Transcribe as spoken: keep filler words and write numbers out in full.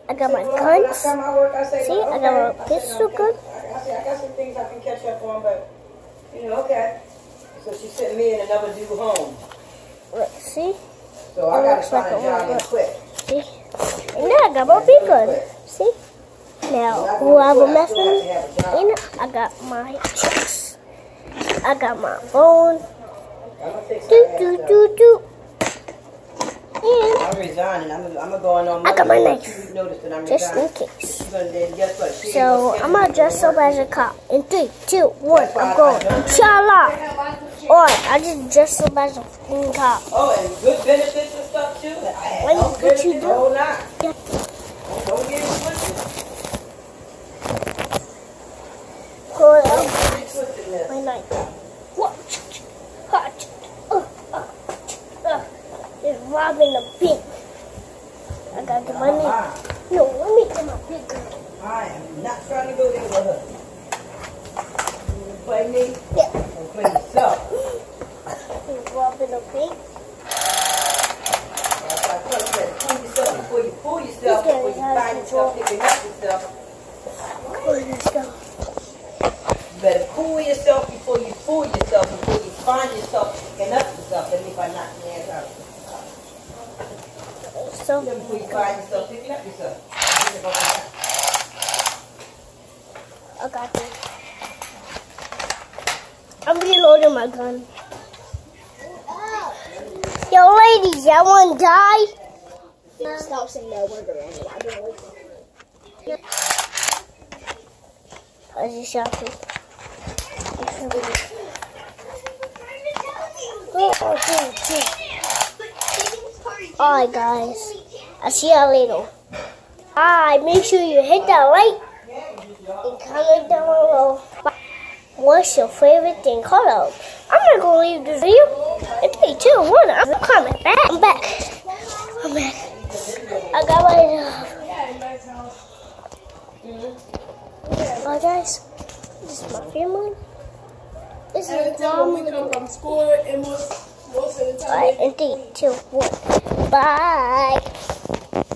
I got my guns. See, I got my pistol gun. I see, I got some things I can catch up on, but, you know, okay. So she sent me and another dude home. Look, see? So I got to find a job real quick. See? And now I got my big gun. See? Now, whoever messes with me, you know, I got my checks. I got my phone. Do, do, do, do. And I'm resigning. I'm, I'm going to go on no I got my knife, I'm just in case. Guess what? So, I'm going to dress up as a cop. In three, two, one, I'm going. Inshallah. Or, I just dress up as a fucking cop. Oh, and good benefits and stuff, too? What, what you do? Oh, nah. Don't get it twisted. Go up. My knife. What? Hot. Uh, uh, uh. It's robbing the bank. I gotta get my name. No, let me get my big girl. I am not trying to go there with her. You play me? Yeah. Don't play yourself. It's robbing the bank. I tell you that, fool yourself before you fool yourself, before you find yourself picking up yourself. Cool yourself. You better fool yourself before you fool yourself, before you find yourself picking up yourself. Let me if I knock your ass out. So, Before you find yourself picking up yourself. I got this. I'm reloading my gun. Yo, ladies, y'all want to die? Stop saying that word around me. I don't like it. I just shot you. Alright, guys. I'll see y'all later. Bye. Make sure you hit that like and comment down below. What's your favorite thing called out? I'm not gonna leave this video. In three, two, one. I'm coming back. I'm back. I'm back. I got my. Alright, guys. This is my family. This is my mom. When we come from school, and most, most of the time. Alright, in three, two, one. Bye.